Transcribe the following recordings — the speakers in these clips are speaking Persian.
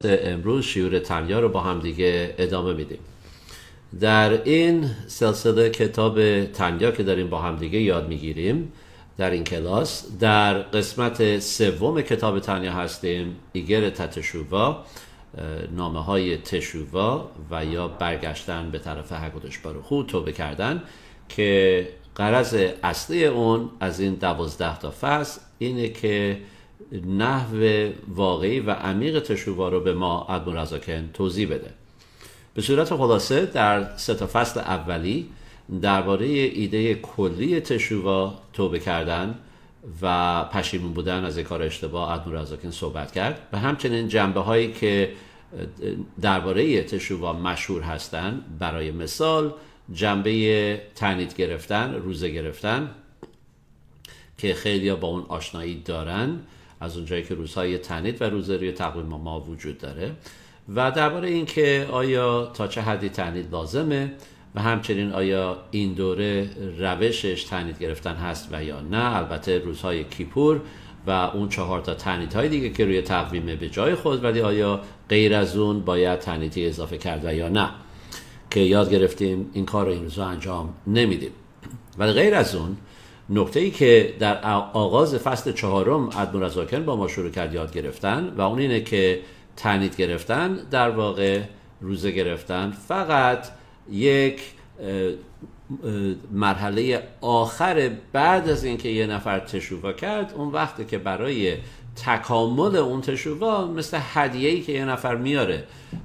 امروز شیور تنیا رو با هم دیگه ادامه میدیم. در این سلسله کتاب تنیا که داریم با هم دیگه یاد میگیریم در این کلاس، در قسمت سوم کتاب تنیا هستیم، ایگر تتشووا، نامه های تشووا و یا برگشتن به طرف حقودش باروخو، توبه کردن، که غرض اصلی اون از این 12 تا فصل اینه که نحو واقعی و عمیق تشووا رو به ما ادمورزاکن توضیح بده. به صورت خلاصه در 3 تا فصل اولی درباره ایده کلی تشووا، توبه کردن و پشیمون بودن از کار اشتباه ادمورزاکن صحبت کرد و همچنین جنبه هایی که درباره تشووا مشهور هستند، برای مثال جنبه تعنیت گرفتن، روزه گرفتن که خیلی با اون آشنایی دارن، از اونجایی که روزهای تعنیت و روزه روی تقویم ما وجود داره، و درباره این که آیا تا چه حدی تعنیت لازمه و همچنین آیا این دوره روشش تعنیت گرفتن هست و یا نه. البته روزهای کیپور و اون 4 تا تعنیت های دیگه که روی تقویمه به جای خود، ولی آیا غیر از اون باید تعنیتی اضافه کرد و یا نه، که یاد گرفتیم این کار رو این روزا انجام نمیدیم. ولی غیر از اون نکته‌ای که در آغاز فصل 4 ادمورزاکن با ما شروع کرد یاد گرفتن و اون اینه که تعنیت گرفتن، در واقع روزه گرفتن، فقط یک مرحله آخر بعد از اینکه یه نفر تشووا کرد. اون وقتی که برای تکامل اون تشووا، مثل هدیه‌ای که یه نفر میاره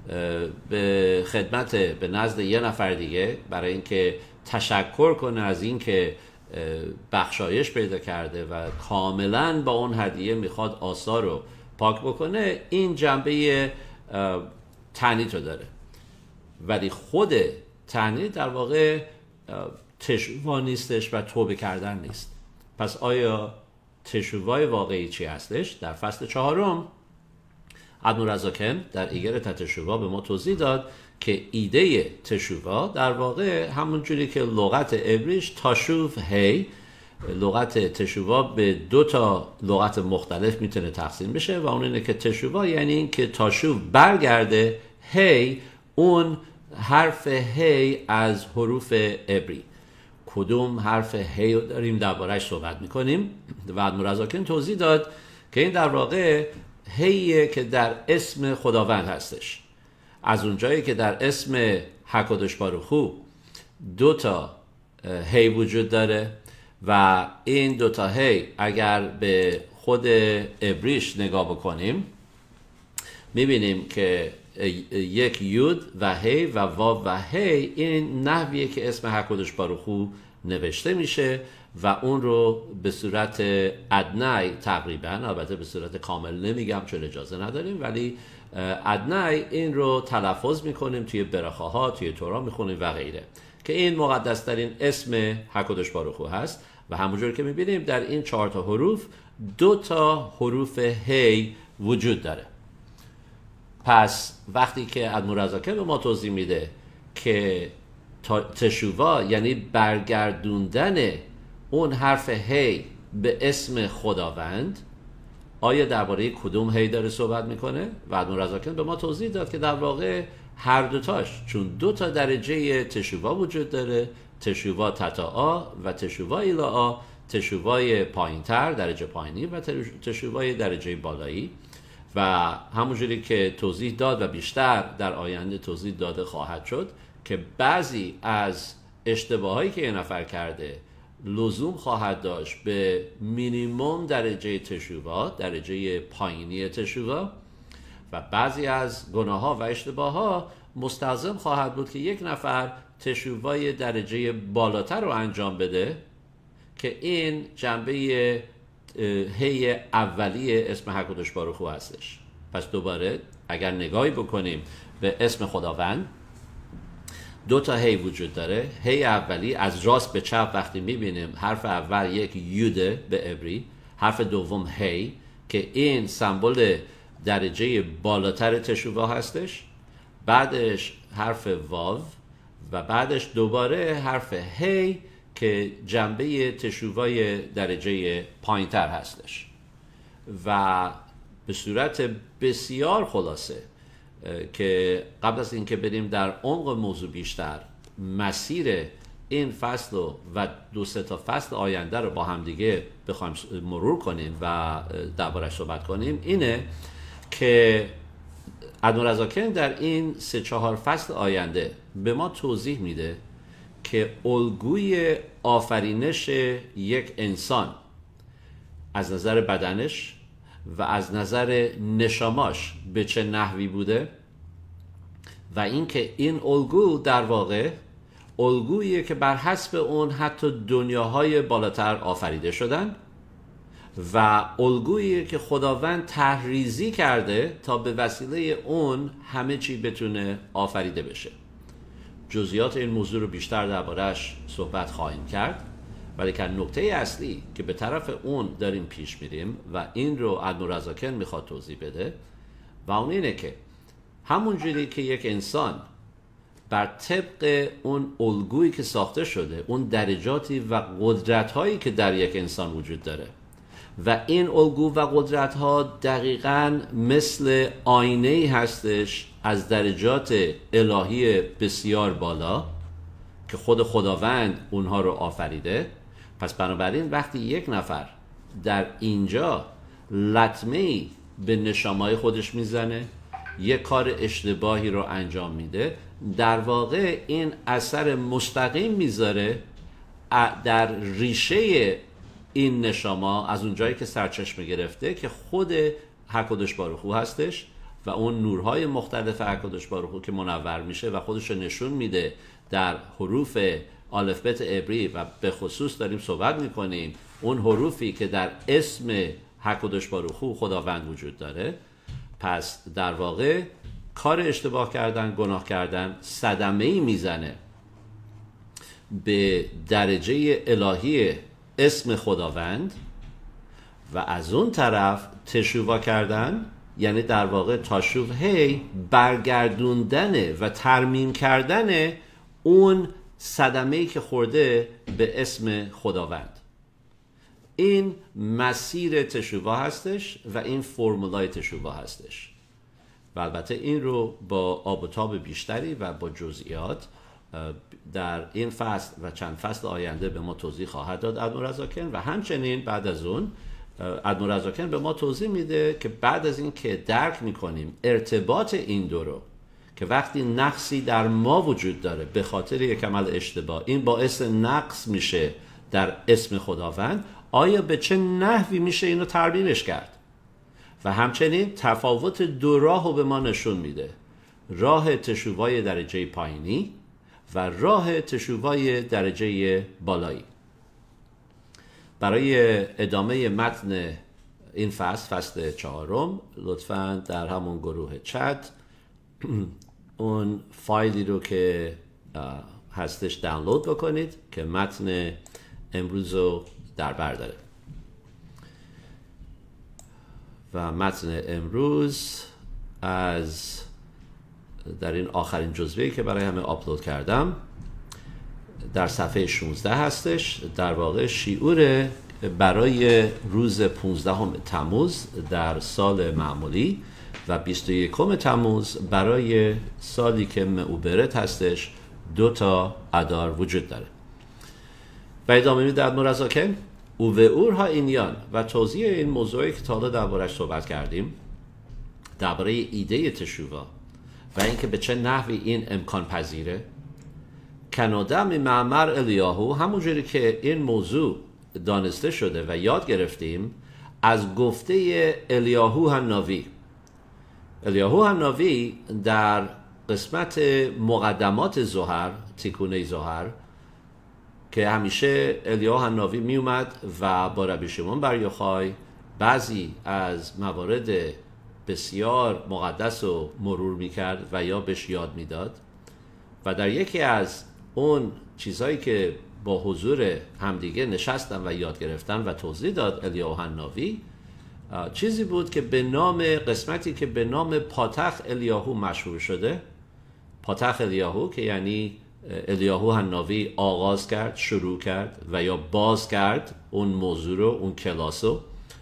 به خدمت، به نزد یه نفر دیگه، برای اینکه تشکر کنه از اینکه بخشایش پیدا کرده و کاملا با اون هدیه میخواد آثار رو پاک بکنه، این جنبه تعنیت رو داره. ولی خود تعنیت در واقع تشووا نیستش و توبه کردن نیست. پس آیا تشووای واقعی چی هستش؟ در فصل 4 ادمورزاکن در ایگر تتشووا به ما توضیح داد که ایده تشووا در واقع همون جوری که لغت عبریش تاشوف هی، لغت تشووا به 2 تا لغت مختلف میتونه تقسیم بشه و اون اینه که تشووا یعنی این که تاشوف برگرده، هی اون حرف هی از حروف عبری. کدوم حرف هی رو داریم درباره‌اش صحبت میکنیم و ادمورزاکن توضیح داد که این در واقع هیه که در اسم خداوند هستش. از اونجایی که در اسم حقودش باروخو 2 تا هی وجود داره و این 2 تا هی اگر به خود عبریش نگاه بکنیم میبینیم که یک یود و هی و واو و هی، این نحویه که اسم حقودش باروخو نوشته میشه و اون رو به صورت ادنای تقریبا، البته به صورت کامل نمیگم چون اجازه نداریم، ولی ادنای این رو تلفظ میکنیم، توی برخه ها، توی تورا میخونیم و غیره، که این مقدس ترین اسم حقودش باروخو هست. و همونجور که میبینیم در این 4 تا حروف 2 تا حروف هی وجود داره. پس وقتی که ادمورزاکن به ما توضیح میده که تشووا یعنی برگردوندن اون حرف هی به اسم خداوند، آیا درباره کدوم هی داره صحبت میکنه؟ و ادمورزاکن به ما توضیح داد که در واقع هر دوتاش، چون 2 تا درجه تشووا وجود داره، تشووا تتاآ و تشووا ایلاآ، تشووای پایینتر، درجه پایینی، و تشووای درجه بالایی. و همونجوری که توضیح داد و بیشتر در آینده توضیح داده خواهد شد که بعضی از اشتباهایی که یه نفر کرده لزوم خواهد داشت به مینیموم درجه تشووا، درجه پایینی تشووا، و بعضی از گناه ها و اشتباه ها مستلزم خواهد بود که یک نفر تشووای درجه بالاتر رو انجام بده، که این جنبه هی اولیه اسم حقودش باروخو هستش. پس دوباره اگر نگاهی بکنیم به اسم خداوند، 2 تا هی وجود داره. هی اولی از راست به چپ وقتی میبینیم، حرف اول یک یوده به عبری، حرف دوم هی که این سمبل درجه بالاتر تشووا هستش، بعدش حرف واو و بعدش دوباره حرف هی که جنبه تشووای درجه پایینتر هستش. و به صورت بسیار خلاصه که قبل از اینکه بریم در عمق موضوع بیشتر، مسیر این فصل و 2-3 تا فصل آینده رو با هم دیگه بخوایم مرور کنیم و دربارش صحبت کنیم، اینه که ادمورزاکن در این 3-4 فصل آینده به ما توضیح میده که الگوی آفرینش یک انسان از نظر بدنش و از نظر نشاماش به چه نحوی بوده و اینکه این الگو در واقع الگویی که بر حسب اون حتی دنیاهای بالاتر آفریده شدن و الگویی که خداوند تحریزی کرده تا به وسیله اون همه چی بتونه آفریده بشه. جزئیات این موضوع رو بیشتر درباره‌اش صحبت خواهیم کرد، ولی که نکته اصلی که به طرف اون داریم پیش میریم و این رو ادمورزاکن میخواد توضیح بده و اون اینه که همونجوری که یک انسان بر طبق اون الگویی که ساخته شده، اون درجاتی و قدرت‌هایی که در یک انسان وجود داره و این الگو و قدرت‌ها دقیقاً مثل آینه‌ای هستش از درجات الهی بسیار بالا که خود خداوند اونها رو آفریده. پس بنابراین وقتی یک نفر در اینجا لطمه‌ای به نشامای خودش میزنه، یک کار اشتباهی رو انجام میده، در واقع این اثر مستقیم میذاره در ریشه این نشاما از اونجایی که سرچشمه گرفته که خود حق‌قدس باروخو هستش و اون نورهای مختلف حق‌قدس باروخو که منور میشه و خودش رو نشون میده در حروف آلفبت عبری و به خصوص داریم صحبت میکنیم اون حروفی که در اسم حق‌قدس باروخو خداوند وجود داره. پس در واقع کار اشتباه کردن، گناه کردن صدمه‌ای میزنه به درجه الهی اسم خداوند و از اون طرف تشووا کردن یعنی در واقع تاشوهی برگردوندن و ترمیم کردن اون صدمه‌ای که خورده به اسم خداوند. این مسیر تشووا هستش و این فرمولای تشووا هستش و البته این رو با آب و تاب بیشتری و با جزئیات در این فصل و چند فصل آینده به ما توضیح خواهد داد ادمورزاکن و همچنین بعد از اون ادمورزاکن به ما توضیح میده که بعد از این که درک میکنیم ارتباط این دو رو که وقتی نقصی در ما وجود داره به خاطر یک عمل اشتباه این باعث نقص میشه در اسم خداوند، آیا به چه نحوی میشه اینو ترمیمش کرد و همچنین تفاوت دو راه رو به ما نشون میده، راه تشووای درجه پایینی و راه تشووای درجه بالایی. برای ادامه متن این فصل 4 لطفاً در همون گروه چت اون فایلی رو که هستش دانلود بکنید که متن امروز رو در بر داره و متن امروز از در این آخرین جزوه‌ای که برای همه آپلود کردم در صفحه 16 هستش، در واقع شیعور برای روز 15 تموز در سال معمولی و 21 تموز برای سالی که معوبرت هستش 2 تا ادار وجود داره. و ادامه میده ادمورزاکن او و اورها اینیان و توضیح این موضوعی که تا حالا درباره‌اش صحبت کردیم درباره ایده تشووا و اینکه به چه نحوی این امکان پذیره. کنادم معمر الیاهو، همونجوری که این موضوع دانسته شده و یاد گرفتیم از گفته الیاهو حناوی. الیاهو حناوی در قسمت مقدمات زهر، تیکونه زهر، که همیشه الیاهو حناوی می اومد و با ربی شمعون بر یوخای بعضی از موارد بسیار مقدس رو مرور میکرد و یا بهش یاد میداد و در یکی از اون چیزهایی که با حضور همدیگه نشستن و یاد گرفتن و توضیح داد الیاهو حناوی چیزی بود که به نام قسمتی که به نام پاتخ الیاهو مشهور شده. پاتخ الیاهو که یعنی الیاهو حناوی آغاز کرد، شروع کرد و یا باز کرد اون موضوع رو، اون کلاسو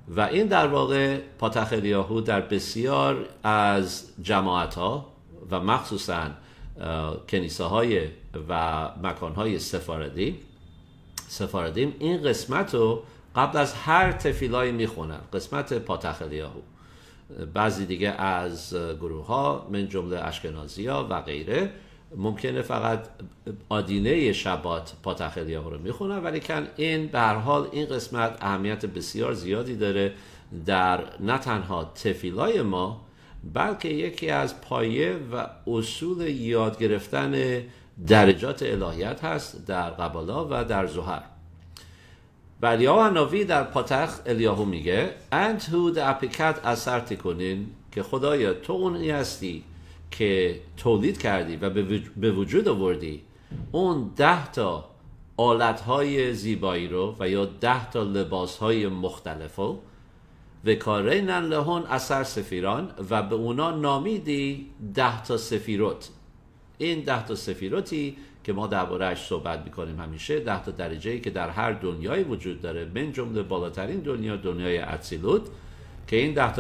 و این در واقع پاتخ الیاهو در بسیار از جماعت‌ها و مخصوصاً کنیسه‌های و مکان‌های سفاردیم این قسمت رو قبل از هر تفیلای میخونن، قسمت پاتخ الیاهو. بعضی دیگه از گروه ها من جمله اشکنازی‌ها و غیره ممکنه فقط آدینه شبات پاتخ الیاهو رو میخونن، ولی کن این به هر حال این قسمت اهمیت بسیار زیادی داره در نه تنها تفیلای ما، بلکه یکی از پایه و اصول یاد گرفتن درجات الهیت هست در قبالا و در زهر. و الیاهو حناوی در پاتخ الیاهو میگه انت هود اپیکت اثر تکنین، که خدایا تو اونی هستی که تولید کردی و به وجود آوردی اون 10 تا آلتهای زیبایی رو و یا 10 تا لباسهای مختلفو و کارینن لهون اثر سفیران، و به اونا نامیدی 10 تا سفیروت. این 10 تا سفیروتی که ما درباره‌اش صحبت میکنیم همیشه، 10 تا درجه‌ای که در هر دنیایی وجود داره، من جمله بالاترین دنیا دنیای اتسیلوت، که این 10 تا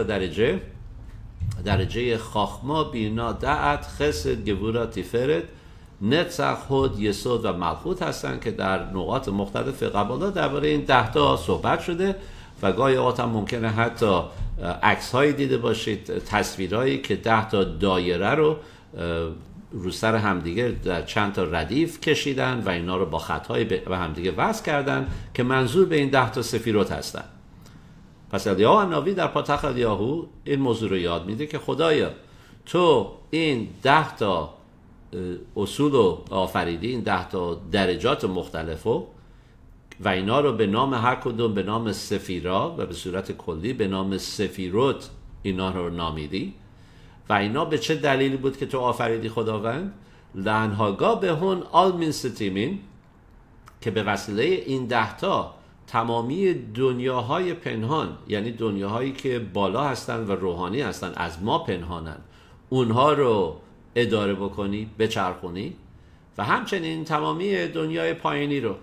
درجه خاخما، بینا، دعت، خسد، گبورا، تیفرت، نتسخ، هود، یسود و ملخوت هستن که در نقاط مختلف قبالا درباره این 10 تا صحبت شده و گاهی اوقات هم ممکنه حتی عکس هایی دیده باشید، تصویرهایی که 10 تا دایره رو رو سر همدیگه در چند تا ردیف کشیدن و اینا رو با خطهای به همدیگه وصل کردن که منظور به این 10 تا سفیروت هستن. پس الیاهو حناوی در پاتخ الیاهو این موضوع رو یاد میده که خدایا تو این 10 تا اصول رو آفریدی، این 10 تا درجات مختلفو، و اینا رو به نام هر کدوم به نام سفیرا و به صورت کلی به نام سفیروت اینا رو نامیدی. و اینا به چه دلیلی بود که تو آفریدی خداوند؟ لانهاگا به هون آل من ستیمین، که به وسیله این 10 تا تمامی دنیاهای پنهان، یعنی دنیاهایی که بالا هستن و روحانی هستن از ما پنهانن، اونها رو اداره بکنی، بچرخونی، و همچنین تمامی دنیای پایینی رو.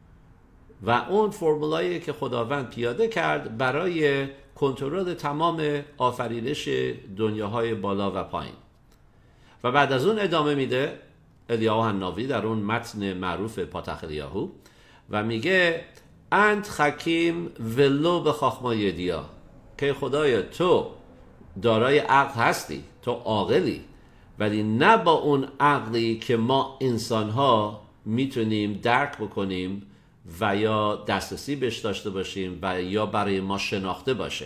و اون فرمولایی که خداوند پیاده کرد برای کنترل تمام آفرینش دنیاهای بالا و پایین. و بعد از اون ادامه میده الیاهو حناوی در اون متن معروف پاتخ الیاهو و میگه انت حکیم ولو به خاخما یدیا، که خدایا تو دارای عقل هستی، تو عاقلی، ولی نه با اون عقلی که ما انسانها میتونیم درک بکنیم و یا دسترسی بهش داشته باشیم و یا برای ما شناخته باشه.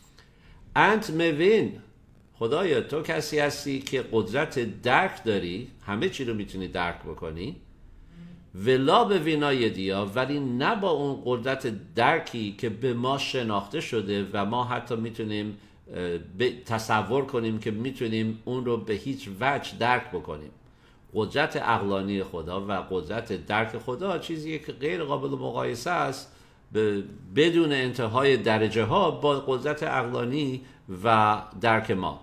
انت موین، خدایا تو کسی هستی که قدرت درک داری، همه چی رو میتونی درک بکنی، ولا به وینای دیا، ولی نه با اون قدرت درکی که به ما شناخته شده و ما حتی میتونیم تصور کنیم که میتونیم اون رو به هیچ وجه درک بکنیم. قدرت عقلانی خدا و قدرت درک خدا چیزیه که غیر قابل مقایسه است بدون انتهای درجه ها با قدرت عقلانی و درک ما.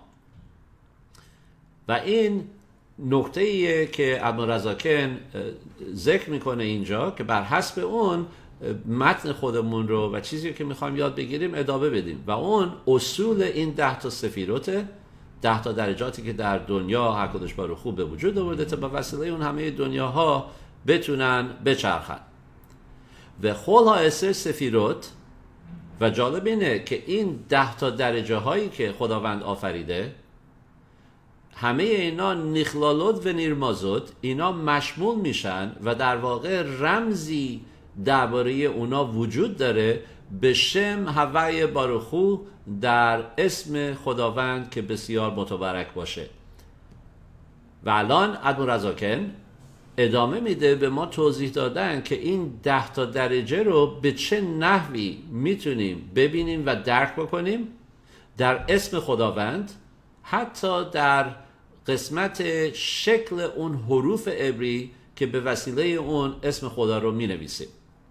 و این نکته ایه که ابن رزاکن ذکر میکنه اینجا که بر حسب اون متن خودمون رو و چیزی که میخوایم یاد بگیریم ادامه بدیم. و اون اصول این 10 تا سفیروته، 10 تا درجاتی که در دنیا حقودش بارو خوب به وجود آورده تا با وسیله اون همه دنیاها بتونن بچرخن. و خولها اسر سفیروت، و جالب اینه که این 10 تا درجه هایی که خداوند آفریده، همه اینا نیخلالود و نیرمازود، اینا مشمول میشن و در واقع رمزی درباره اونا وجود داره به شم هوای باروخو، در اسم خداوند که بسیار متبرک باشه. و الان ابن رزاکن ادامه میده به ما توضیح دادن که این 10 تا درجه رو به چه نحوی میتونیم ببینیم و درک بکنیم در اسم خداوند، حتی در قسمت شکل اون حروف عبری که به وسیله اون اسم خدا رو مینویسیم.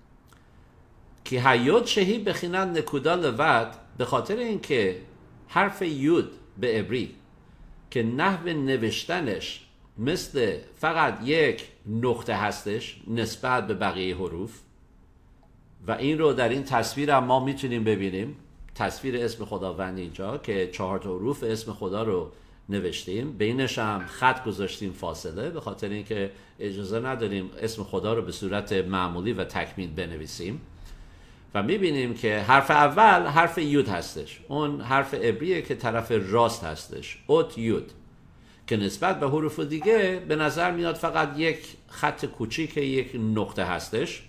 که هیود شهی بخینن نکودا لود، به خاطر اینکه حرف یود به عبری که نحو نوشتنش مثل فقط یک نقطه هستش نسبت به بقیه حروف، و این رو در این تصویر هم ما میتونیم ببینیم. تصویر اسم خداوند اینجا که 4 حروف اسم خدا رو نوشتیم، بینش هم خط گذاشتیم فاصله، به خاطر اینکه اجازه نداریم اسم خدا رو به صورت معمولی و تکمیل بنویسیم. و میبینیم که حرف اول حرف یود هستش، اون حرف عبریه که طرف راست هستش، اوت یود، که نسبت به حروف دیگه به نظر میاد فقط یک خط کوچیک، یک نقطه هستش.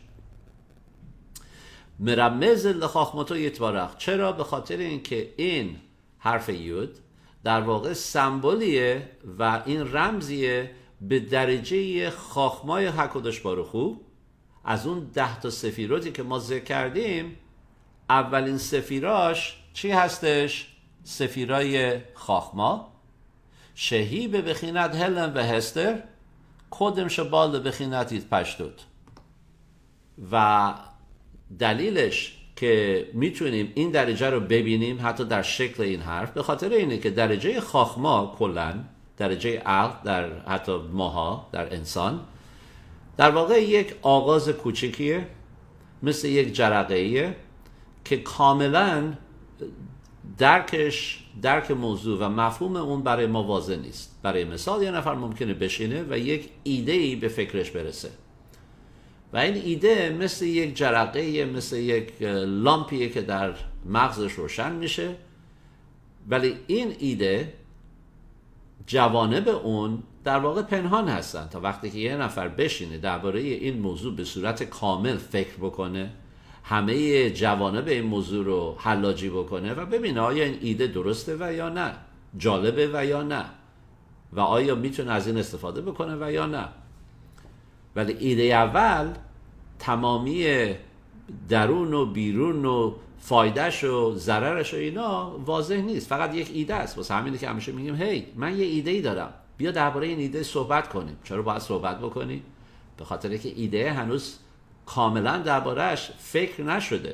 مرمز لخاخمتو یتبارخ. چرا؟ به خاطر اینکه این حرف یود در واقع سمبولیه و این رمزیه به درجه خاخمای هکودش باروخو. از اون 10 تا سفیراتی که ما ذکر کردیم، اولین سفیراش چی هستش؟ سفیرای خاخما. شهی به بخینت هلن و هستر، کدم شبال بخینت ایت پشتود. و دلیلش که میتونیم این درجه رو ببینیم حتی در شکل این حرف، به خاطر اینه که درجه خاخما کلن، درجه عقل در حتی ماها، در انسان، در واقع یک آغاز کوچیکیه، مثل یک جرقه‌ایه که کاملا درک موضوع و مفهوم اون برای ما واضح نیست. برای مثال یه نفر ممکنه بشینه و یک ایده‌ای به فکرش برسه و این ایده مثل یک جرقه‌ایه، مثل یک لامپیه که در مغزش روشن میشه، ولی این ایده جوانب اون در واقع پنهان هستن تا وقتی که یه نفر بشینه درباره این موضوع به صورت کامل فکر بکنه، همه جوانب این موضوع رو حلاجی بکنه و ببینه آیا این ایده درسته و یا نه، جالبه و یا نه، و آیا میتونه از این استفاده بکنه و یا نه. ولی ایده اول تمامی درون و بیرون و فایدهش و ضررش و اینا واضح نیست، فقط یک ایده است. واسه همینه که همیشه میگیم هی من یه ایده‌ای دارم، بیا درباره این ایده صحبت کنیم. چرا باید صحبت بکنیم؟ به خاطر که ایده هنوز کاملا درباره‌اش فکر نشده.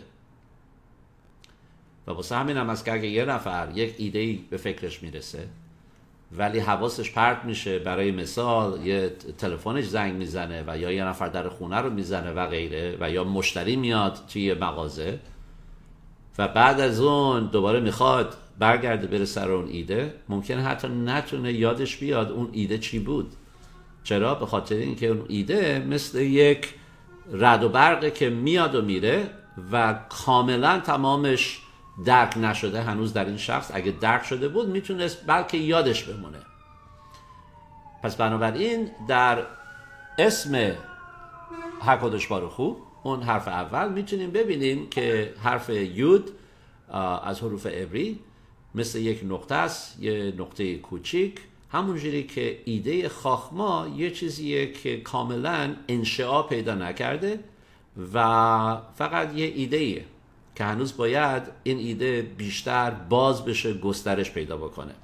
و واسه همین هم است که اگه یه نفر یک ایده‌ای به فکرش میرسه ولی حواسش پرت میشه، برای مثال یه تلفنش زنگ میزنه و یا یه نفر در خونه رو میزنه و غیره، و یا مشتری میاد توی مغازه و بعد از اون دوباره میخواد برگرده بره سر اون ایده، ممکنه حتی نتونه یادش بیاد اون ایده چی بود. چرا؟ به خاطر اینکه اون ایده مثل یک رعد و برقه که میاد و میره و کاملا تمامش درک نشده هنوز در این شخص. اگه درک شده بود میتونست بلکه یادش بمونه. پس بنابراین در اسم هکودش باروخو، اون حرف اول، میتونیم ببینیم که حرف یود از حروف عبری مثل یک نقطه است، یه نقطه کوچیک، همونجوری که ایده خاخما یه چیزیه که کاملا انشعاب پیدا نکرده و فقط یه ایده‌ایه که هنوز باید این ایده بیشتر باز بشه، گسترش پیدا بکنه.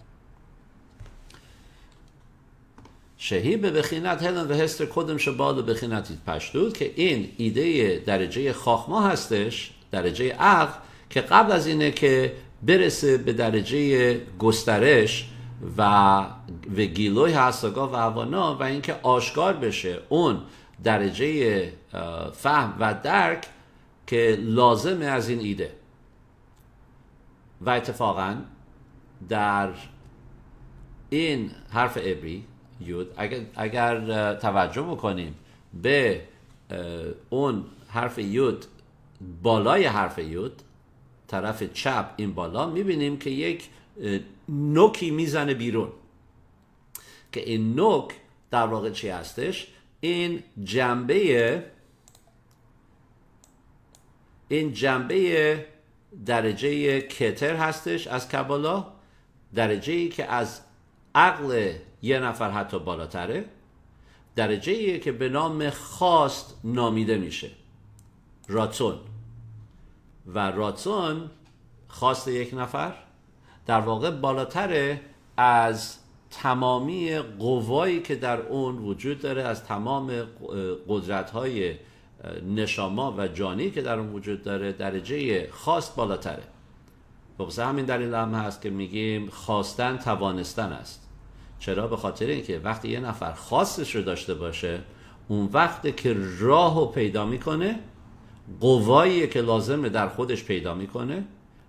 شهی به بخینت هلن و هستر کدم شبال و بخینت پشتود، که این ایده درجه خاخما هستش، درجه عقل، که قبل از اینه که برسه به درجه گسترش و گیلوی حساگا و اوانا و اینکه آشکار بشه اون درجه فهم و درک که لازمه از این ایده. و اتفاقا در این حرف عبری یود، اگر توجه بکنیم به اون حرف یود، بالای حرف یود طرف چپ این بالا، میبینیم که یک نوکی میزنه بیرون، که این نوک در واقع چی هستش؟ این جنبه درجه کتر هستش از کبالا، درجه‌ای که از عقل یه نفر حتی بالاتره، درجه‌ای که به نام خواست نامیده میشه، راتون. و راتون، خواست یک نفر، در واقع بالاتره از تمامی قوایی که در اون وجود داره، از تمام قدرت‌های نشاما و جانی که در اون وجود داره. درجه خواست بالاتره. واسه همین دلیل هم هست که میگیم خواستن توانستن است. چرا؟ به خاطر اینکه وقتی یه نفر خواستش رو داشته باشه، اون وقت که راهو پیدا میکنه، قوایی که لازمه در خودش پیدا میکنه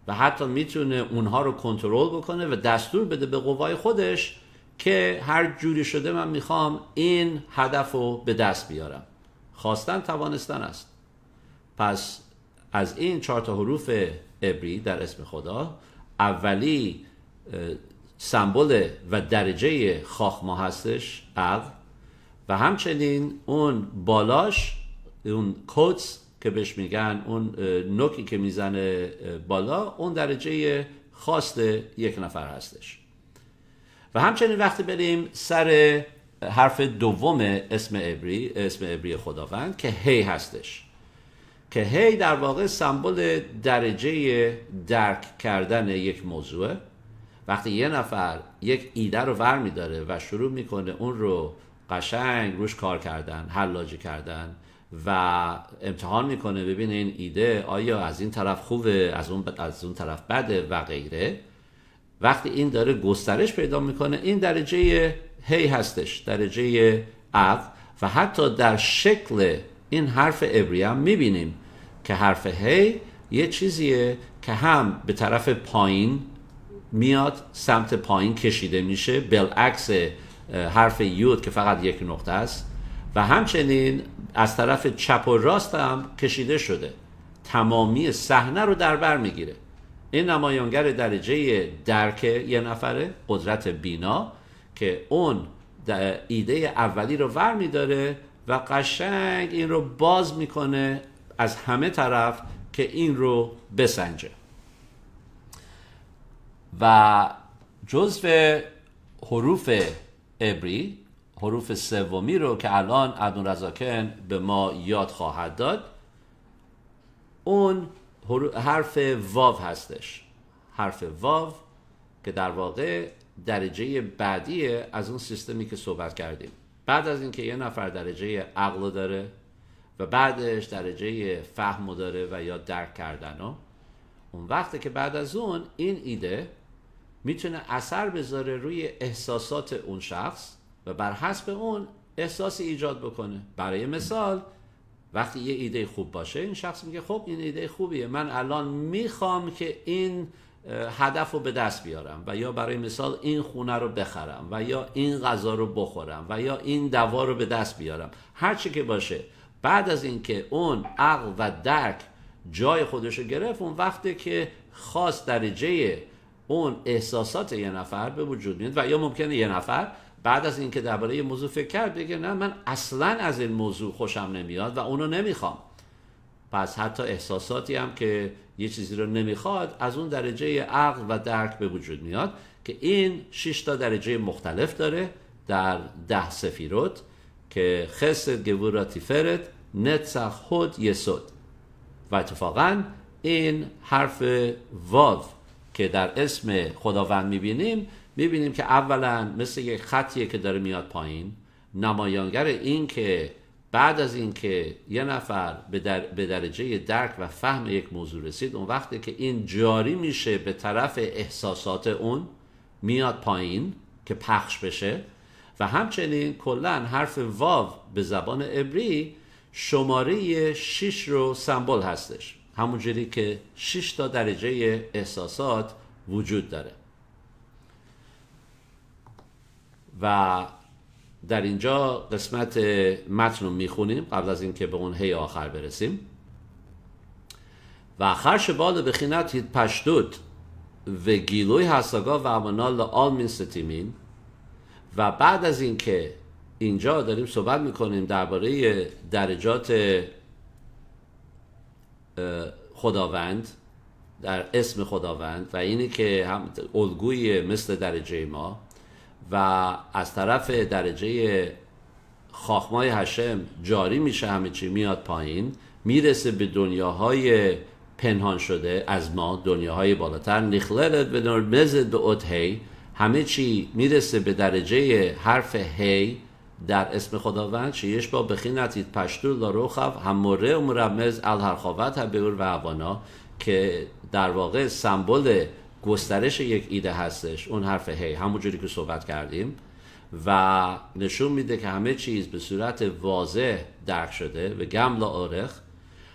و حتی میتونه اونها رو کنترل بکنه و دستور بده به قوای خودش که هر جوری شده من میخوام این هدف رو به دست بیارم. خواستن توانستن است. پس از این 4 حروف عبری در اسم خدا، اولی سمبل و درجه خاخما هستش، عقل، و همچنین اون بالاش، اون کوتس که بهش میگن، اون نوکی که میزنه بالا، اون درجه خواست یک نفر هستش. و همچنین وقتی بریم سر حرف دوم اسم عبری خداوند که هی هستش، که هی در واقع سمبل درجه درک کردن یک موضوع. وقتی یه نفر یک ایده رو ور میداره و شروع میکنه اون رو قشنگ روش کار کردن، حلاجی کردن و امتحان میکنه ببینه این ایده آیا از این طرف خوبه، از اون طرف بده و غیره، وقتی این داره گسترش پیدا میکنه، این درجه هی هستش، درجه عقل. و حتی در شکل این حرف عبری هم میبینیم که حرف هی یه چیزیه که هم به طرف پایین میاد، سمت پایین کشیده میشه، بالعکس حرف یود که فقط یک نقطه است، و همچنین از طرف چپ و راست هم کشیده شده، تمامی صحنه رو در بر میگیره. این نمایانگر درجه درک یه نفره، قدرت بینا، که اون ایده اولی رو ور میداره و قشنگ این رو باز میکنه از همه طرف که این رو بسنجه. و جزو حروف عبری، حروف سومی رو که الان ادون رزاکن به ما یاد خواهد داد، اون حرف واو هستش. حرف واو که در واقع درجه بعدیه از اون سیستمی که صحبت کردیم. بعد از اینکه یه نفر درجه عقل داره و بعدش درجه فهم داره و یا درک کردن، اون وقته که بعد از اون این ایده میتونه اثر بذاره روی احساسات اون شخص و بر حسب اون احساسی ایجاد بکنه. برای مثال وقتی یه ایده خوب باشه، این شخص میگه خب این ایده خوبیه، من الان میخوام که این هدف رو به دست بیارم، و یا برای مثال این خونه رو بخرم، و یا این غذا رو بخورم، و یا این دوا رو به دست بیارم، هر چی که باشه. بعد از اینکه اون عقل و درک جای خودش رو گرفت، اون وقته که خاص درجه اون احساسات یه نفر به وجود میاد. و یا ممکنه یه نفر بعد از اینکه درباره یه موضوع فکر کرد بگه نه، من اصلا از این موضوع خوشم نمیاد و اونو نمیخوام. پس حتی احساساتی هم که یه چیزی رو نمیخواد از اون درجه عقل و درک به وجود میاد، که این 6 تا درجه مختلف داره در 10 سفیروت که خسد، گبورا، تیفرت، نتسخ، هود، یسود. و اتفاقا این حرف واو که در اسم خداوند میبینیم که اولا مثل یک خطیه که داره میاد پایین، نمایانگر این که بعد از این که یه نفر به درجه درک و فهم یک موضوع رسید، اون وقتی که این جاری میشه به طرف احساسات اون، میاد پایین که پخش بشه. و همچنین کلن حرف واو به زبان عبری شماره 6 رو سمبل هستش، همونجوری که 6 تا درجه احساسات وجود داره. و در اینجا قسمت متن رو میخونیم قبل از اینکه به اون هی آخر برسیم. و خرش بال بخینت هید پشتود و گیلوی حساگا و امانال آل من ستیمین. و بعد از اینکه اینجا داریم صحبت میکنیم درباره درجات خداوند در اسم خداوند و اینی که هم الگوی مثل درجه ما، و از طرف درجه خاخمای هشم جاری میشه، همه چی میاد پایین، میرسه به دنیاهای پنهان شده از ما، دنیاهای بالاتر، نخللت به نرمزت به اوت هی، همه چی میرسه به درجه حرف هی در اسم خداوند. شیش با بخینتید پشتور لاروخف هموره و مرمز الهرخاوت هبور و عوانا، که در واقع سمبل گسترش یک ایده هستش، اون حرف هی، همونجوری که صحبت کردیم، و نشون میده که همه چیز به صورت واضح درک شده و گملا آرخ.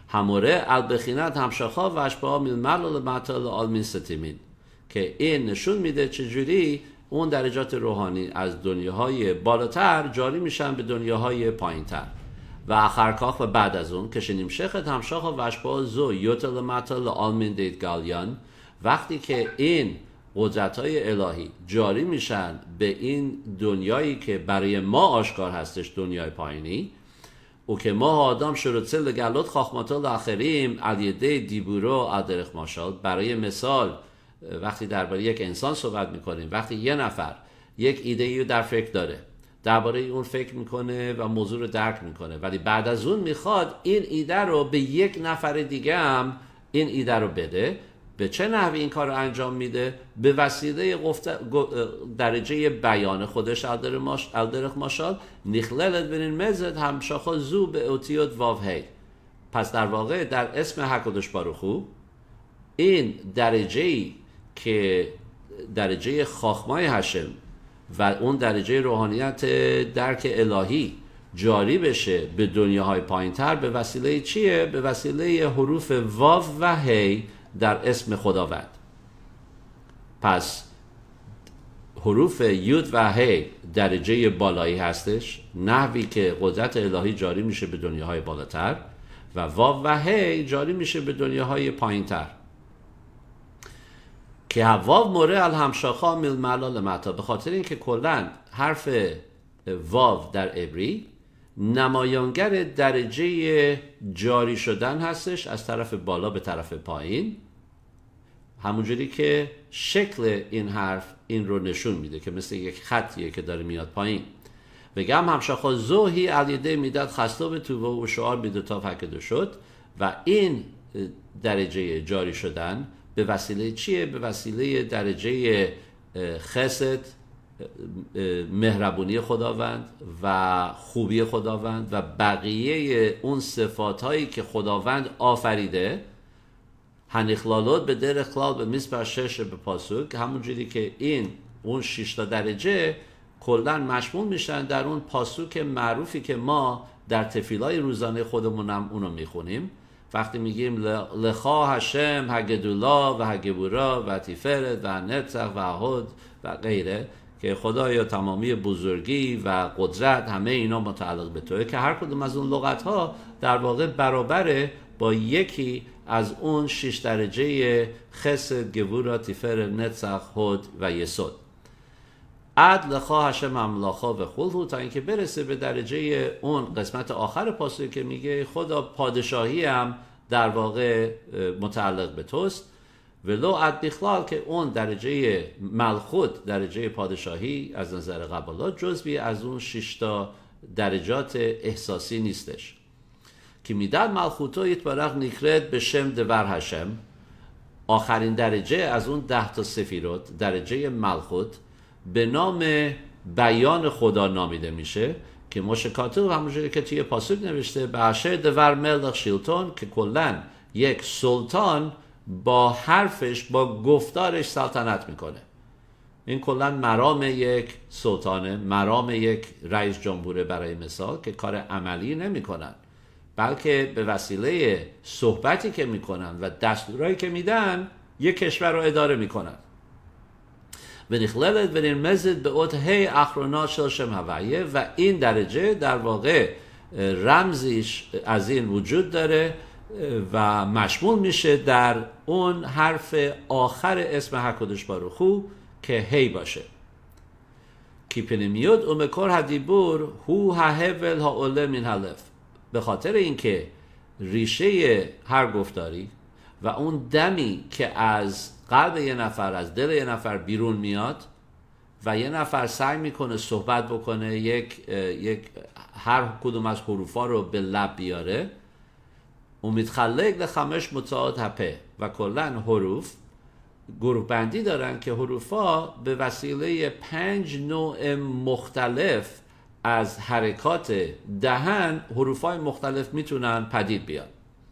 هموره البخینت همشاخا و اشباه ململ مطال آلمین ستیمین، که این نشون میده چجوری اون درجات روحانی از دنیاهای بالاتر جاری میشن به دنیاهای پایینتر. و آخرکاخ و بعد از اون که شنیم شخت همشاخ و اشباه زو یوتل مطال آلمین دید گالیان، وقتی که این قدرت‌های الهی جاری میشن به این دنیایی که برای ما آشکار هستش، دنیای پایینی، و که ما آدم شروع لگلوت خاخماتال آخریم علیده دیبورو آدرخ ماشال. برای مثال وقتی درباره یک انسان صحبت میکنیم، وقتی یه نفر یک ایده‌ای رو در فکر داره، درباره اون فکر میکنه و موضوع رو درک میکنه، ولی بعد از اون میخواد این ایده رو به یک نفر دیگه هم این ایده رو بده، به چه نحوی این کار رو انجام میده؟ به وسیله درجه بیان خودش الدرخ ماشال نیخللت بنین مزد همشاخا زو به اوتیوت واو هی. پس در واقع در اسم هکدش باروخو این درجه‌ای که درجه خاخمای هشم و اون درجه روحانیت درک الهی جاری بشه به دنیاهای پایینتر، به وسیله چیه؟ به وسیله حروف واو و هی در اسم خداوند. پس حروف یود و هی درجه بالایی هستش، نحوی که قدرت الهی جاری میشه به دنیاهای بالاتر، و واو و هی جاری میشه به دنیاهای پایینتر. که واو موره الهمشاخا میل ملال متا، به خاطر اینکه کلن حرف واو در عبری نمایانگر درجه جاری شدن هستش از طرف بالا به طرف پایین، همونجوری که شکل این حرف این رو نشون میده که مثل یک خطیه که داره میاد پایین. بگم همشاخا زوهی علیده میداد خستو به تو و شعار میده تا فکدو شد. و این درجه جاری شدن به وسیله چیه؟ به وسیله درجه خسد، مهربونی خداوند و خوبی خداوند و بقیه اون صفات هایی که خداوند آفریده. هنیخلالات به در اخلال به میسپر شش به پاسوک، همونجوری که این اون 6 تا درجه کلن مشمول میشن در اون پاسوک معروفی که ما در تفیلای روزانه خودمونم اونو میخونیم، وقتی میگیم لخا هشم هگدولا و هگبورا و تیفرت و نتسخ و هود و غیره، که خدایا تمامی بزرگی و قدرت همه اینا متعلق به توئه، که هر کدوم از اون لغت ها در واقع برابره با یکی از اون 6 درجه خسد، گبورا، تیفرت، نتسخ، هود و یسود. عد لخا هشم املاخا و خلهو، تا اینکه برسه به درجه اون قسمت آخر پاسوی که میگه خدا پادشاهی هم در واقع متعلق به توست. ولو عد بخلال، که اون درجه ملخوت، درجه پادشاهی از نظر قبالات جزوی از اون 6 تا درجات احساسی نیستش. که میداد ملخوتو یتبرق نیکرد به شم دور هشم، آخرین درجه از اون 10 تا سفیرات، درجه ملخوت، به نام بیان خدا نامیده میشه، که مشکاتو همونجوری که توی پاسوک نوشته به عشر دور ملخ شیلتون، که کلن یک سلطان با حرفش، با گفتارش سلطنت میکنه. این کلن مرام یک سلطانه، مرام یک رئیس جمهوره برای مثال، که کار عملی نمیکنن، بلکه به وسیله صحبتی که میکنن و دستورایی که میدن یک کشور رو اداره میکنن. و نخللت و نرمزد به اوت هی اخرونا شلشم هوایه، و این درجه در واقع رمزیش از این وجود داره و مشمول میشه در اون حرف آخر اسم هکدش باروخو که هی باشه. کی پنمیود اومکور هدیبور هو ههول ها اوله من هلف، به خاطر اینکه ریشه هر گفتاری و اون دمی که از قلب یه نفر، از دل یه نفر بیرون میاد و یه نفر سعی میکنه صحبت بکنه، یک هر کدوم از حروفا رو به لب بیاره، امیدخلق لخمش متعاد هپه، و کلن حروف گروه بندی دارن که حروفا به وسیله 5 نوع مختلف از حرکات دهن حروفای مختلف میتونن پدید بیان.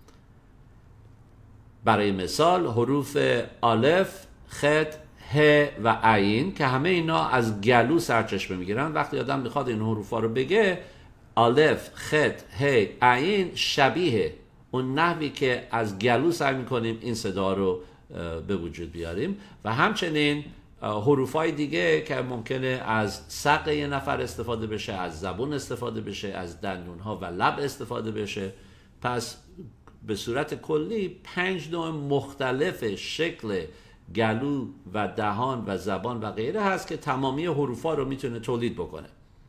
برای مثال حروف الف، خط، ه و عین که همه اینا از گلو سرچشمه میگیرن. وقتی آدم میخواد این حروفا رو بگه، الف، خط، ه، عین شبیه اون نحوی که از گلو سعی میکنیم این صدا رو به وجود بیاریم. و همچنین حروفای دیگه که ممکنه از سق یه نفر استفاده بشه، از زبون استفاده بشه، از دندونها و لب استفاده بشه. پس به صورت کلی 5 نوع مختلف شکل گلو و دهان و زبان و غیره هست که تمامی حروفا رو میتونه تولید بکنه.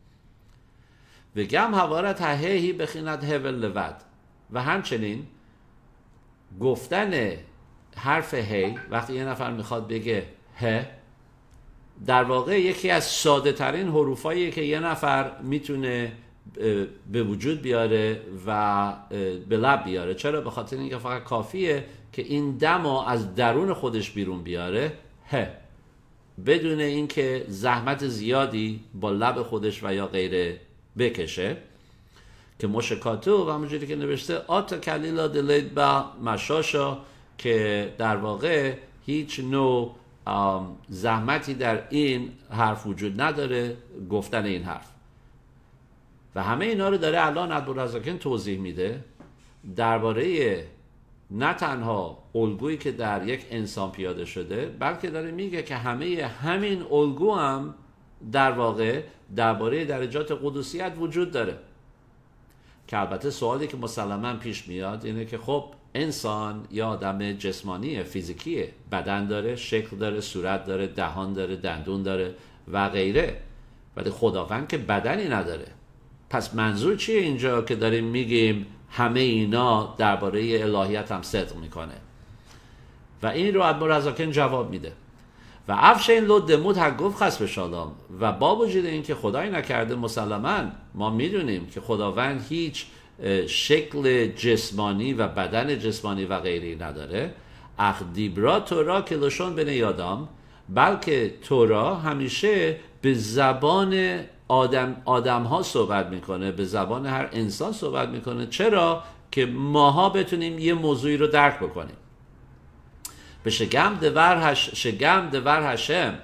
و گم حوارت ههی بخیند هول لود. و همچنین گفتن حرف هی وقتی یه نفر میخواد بگه ه، در واقع یکی از ساده ترین حروفاییه که یه نفر میتونه به وجود بیاره و به لب بیاره. چرا؟ به خاطر اینکه فقط کافیه که این دمو از درون خودش بیرون بیاره، ه، بدون اینکه زحمت زیادی با لب خودش و یا غیره بکشه. که مشکاتو و همونجوری که نوشته آتا کلیلا دلید با مشاشا، که در واقع هیچ نوع زحمتی در این حرف وجود نداره، گفتن این حرف. و همه اینا رو داره الان عبدالرزاقیان توضیح میده درباره نه تنها الگویی که در یک انسان پیاده شده، بلکه داره میگه که همین الگو هم در واقع درباره درجات قدوسیت وجود داره. که البته سوالی که مسلماً پیش میاد اینه که خب انسان یا آدم جسمانی فیزیکیه، بدن داره، شکل داره، صورت داره، دهان داره، دندون داره و غیره، ولی خداوند که بدنی نداره. پس منظور چیه اینجا که داریم میگیم همه اینا درباره الهیت هم صدق میکنه؟ و این رو عبدالرزاقیان جواب میده و افشین لو دمود حق گفت خسب شالام. و با وجود این که خدای نکرده مسلماً ما میدونیم که خداوند هیچ شکل جسمانی و بدن جسمانی و غیری نداره. اخ دیبرا تورا کلوشون بنی آدم، بلکه تورا همیشه به زبان آدم ها صحبت میکنه، به زبان هر انسان صحبت میکنه. چرا؟ که ماها بتونیم یه موضوعی رو درک بکنیم. به شگم دور هشم،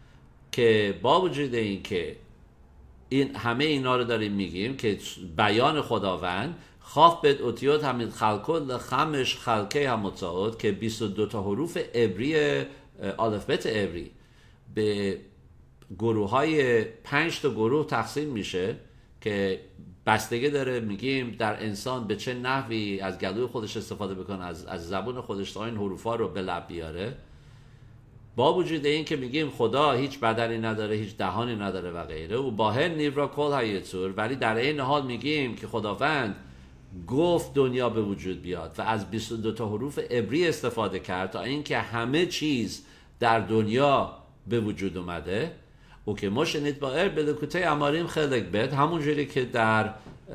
که با وجود این که این همه اینا رو داریم میگیم که بیان خداوند خاف بد اوتیوت همین خلکل خمش خلکه هم متعود، که 22 تا حروف عبری الفبت عبری به گروه های 5 تا گروه تقسیم میشه که بستگی داره میگیم در انسان به چه نحوی از گلوی خودش استفاده بکنه، از زبون خودش تا این حروفا رو به لب بیاره. با وجود این که میگیم خدا هیچ بدنی نداره، هیچ دهانی نداره و غیره، و باهر نیورا کل هایتور، ولی در این حال میگیم که خداوند گفت دنیا به وجود بیاد و از 22 تا حروف عبری استفاده کرد تا اینکه همه چیز در دنیا به وجود اومده. او که ما شنید با بلکوته اماریم خلق بد، همونجوری که در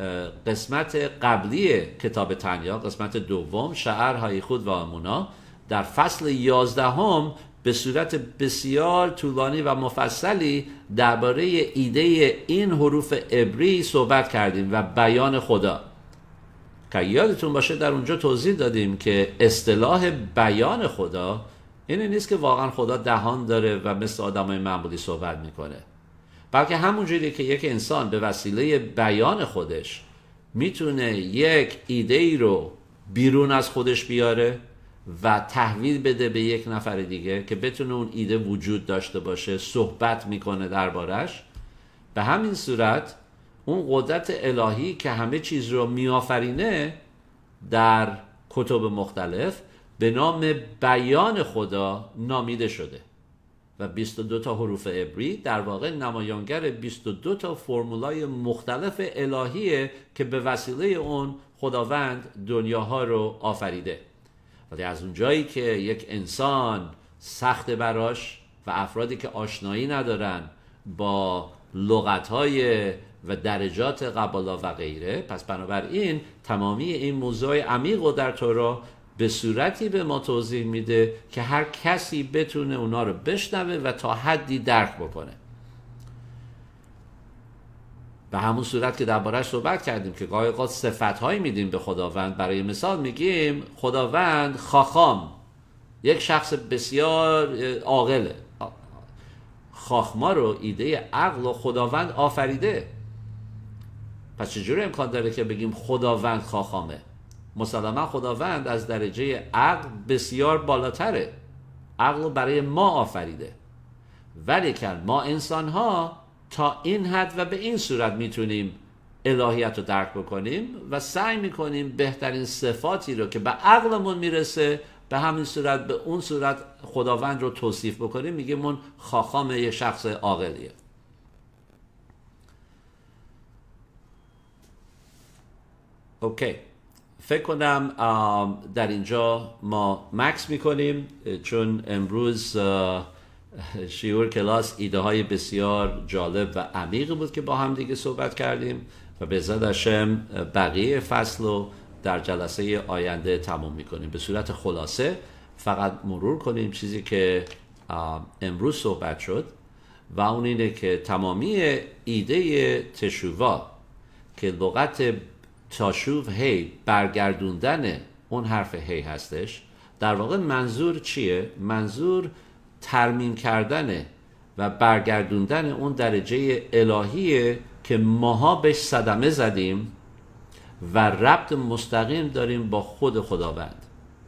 قسمت قبلی کتاب تنیا، قسمت دوم شعرهای خود و امونا، در فصل 11 به صورت بسیار طولانی و مفصلی درباره ایده این حروف عبری صحبت کردیم و بیان خدا. که یادتون باشه در اونجا توضیح دادیم که اصطلاح بیان خدا اینه نیست که واقعا خدا دهان داره و مثل آدمای معمولی صحبت میکنه، بلکه همونجوری که یک انسان به وسیله بیان خودش میتونه یک ایده ای رو بیرون از خودش بیاره و تحویل بده به یک نفر دیگه که بتونه اون ایده وجود داشته باشه، صحبت میکنه دربارش، به همین صورت اون قدرت الهی که همه چیز رو میآفرینه در کتب مختلف به نام بیان خدا نامیده شده. و 22 تا حروف عبری در واقع نمایانگر 22 تا فرمولای مختلف الهیه که به وسیله اون خداوند دنیاها رو آفریده. ولی از اونجایی که یک انسان سخت براش و افرادی که آشنایی ندارن با لغت‌های و درجات قبالا و غیره، پس بنابراین تمامی این موضوع عمیق و در تورا به صورتی به ما توضیح میده که هر کسی بتونه اونا رو بشنوه و تا حدی درک بکنه. به همون صورت که درباره‌اش صحبت کردیم که گاهی اوقات صفت‌هایی میدیم به خداوند. برای مثال میگیم خداوند خاخام، یک شخص بسیار عاقله. خاخما رو، ایده عقل و خداوند آفریده. پس چجوری امکان داره که بگیم خداوند خاخامه؟ مسلما خداوند از درجه عقل بسیار بالاتره، عقل رو برای ما آفریده، ولیکن ما انسان ها تا این حد و به این صورت میتونیم الهیت رو درک بکنیم و سعی میکنیم بهترین صفاتی رو که به عقلمون میرسه به همین صورت، به اون صورت خداوند رو توصیف بکنیم. میگیم اون خاخام یه شخص عاقلیه. اوکی، فکر کنم در اینجا ما مکس میکنیم، چون امروز شیور کلاس ایده های بسیار جالب و عمیق بود که با هم دیگه صحبت کردیم و به عزت هشم بقیه فصل رو در جلسه آینده تموم میکنیم. به صورت خلاصه فقط مرور کنیم چیزی که امروز صحبت شد و اون اینه که تمامی ایده تشووا که لغت تاشوف هی برگردوندن اون حرف هی هستش، در واقع منظور چیه؟ منظور ترمیم کردن و برگردوندن اون درجه الهیه که ماها بهش صدمه زدیم و ربط مستقیم داریم با خود خداوند.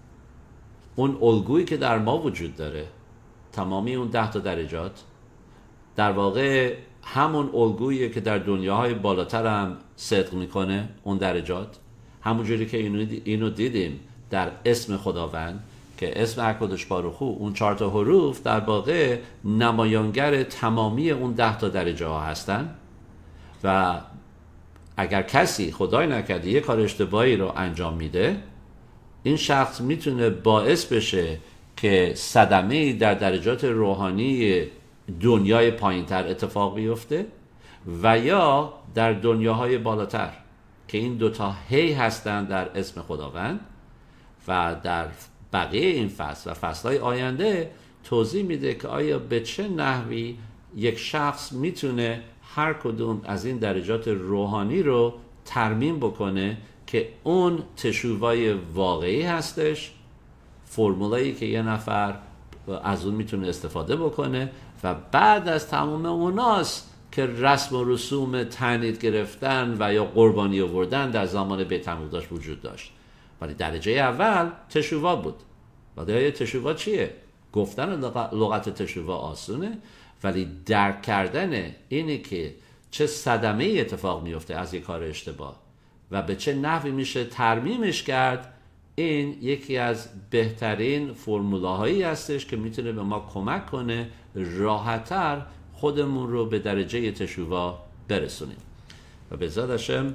اون الگویی که در ما وجود داره، تمامی اون 10 درجات، در واقع همون الگویی که در دنیاهای بالاتر هم صدق میکنه. اون درجات همونجوری که اینو دیدیم در اسم خداوند که اسم هکادش باروخو، اون 4 حروف در واقع نمایانگر تمامی اون 10 درجه ها هستن و اگر کسی خدای نکرده یه کار اشتباهی رو انجام میده، این شخص میتونه باعث بشه که صدمه‌ای در درجات روحانی دنیای پایینتر اتفاق بیفته و یا در دنیاهای بالاتر که این 2 هی هستن در اسم خداوند. و در بقیه این فصل و فصلهای آینده توضیح میده که آیا به چه نحوی یک شخص میتونه هر کدوم از این درجات روحانی رو ترمیم بکنه که اون تشووای واقعی هستش، فرمولایی که یه نفر از اون میتونه استفاده بکنه و بعد از تمام اوناست که رسم و رسوم تعنید گرفتن و یا قربانی آوردن در زمان بیت المقدس وجود داشت. ولی درجه اول تشووا بود. ولی تشووا چیه؟ گفتن لغت تشووا آسونه، ولی درک کردن اینه که چه صدمه اتفاق میفته از یک کار اشتباه و به چه نحوی میشه ترمیمش کرد، این یکی از بهترین فرمولاهایی هستش که میتونه به ما کمک کنه راحت‌تر خودمون رو به درجه تشووا برسونیم. و به عزت هشم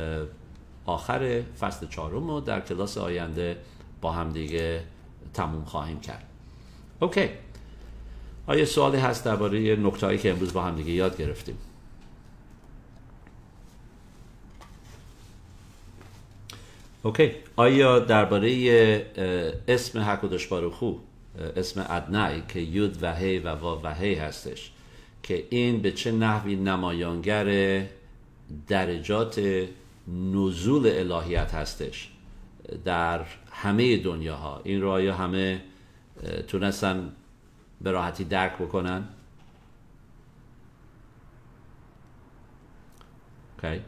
آخر فصل 4 رو در کلاس آینده با هم دیگه تموم خواهیم کرد. اوکی، آیا سوالی هست درباره نکته‌هایی که امروز با هم دیگه یاد گرفتیم؟ اوکی، آیا درباره اسم هکادش باروخو، اسم ادنای که یود و هی و واو و هی هستش، که این به چه نحوی نمایانگر درجات نزول الهیت هستش در همه دنیاها، این رو آیا همه تونستن به راحتی درک بکنن؟ اوکی.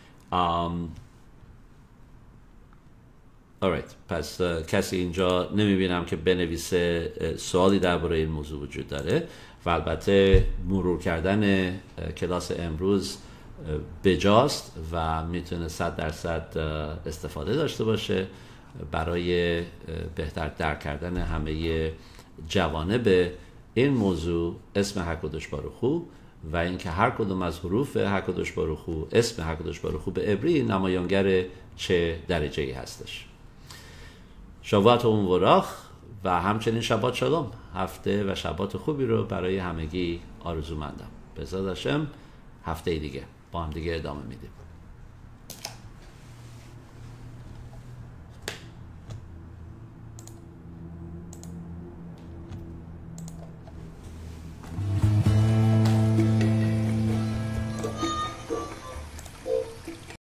alright. پس کسی اینجا نمیبینم که بنویسه سوالی درباره این موضوع وجود داره و البته مرور کردن کلاس امروز بجاست و میتونه 100% استفاده داشته باشه برای بهتر درک کردن همه جوانب این موضوع، اسم هکادش باروخو و اینکه هر کدوم از حروف هکادش باروخو، اسم هکادش باروخو به عبری نمایانگر چه درجه‌ای هستش. شبات مبارک و همچنین شبات شالوم، هفته و شبات خوبی رو برای همگی آرزومندم. به عزت هشم هفته دیگه با هم دیگه ادامه میدیم.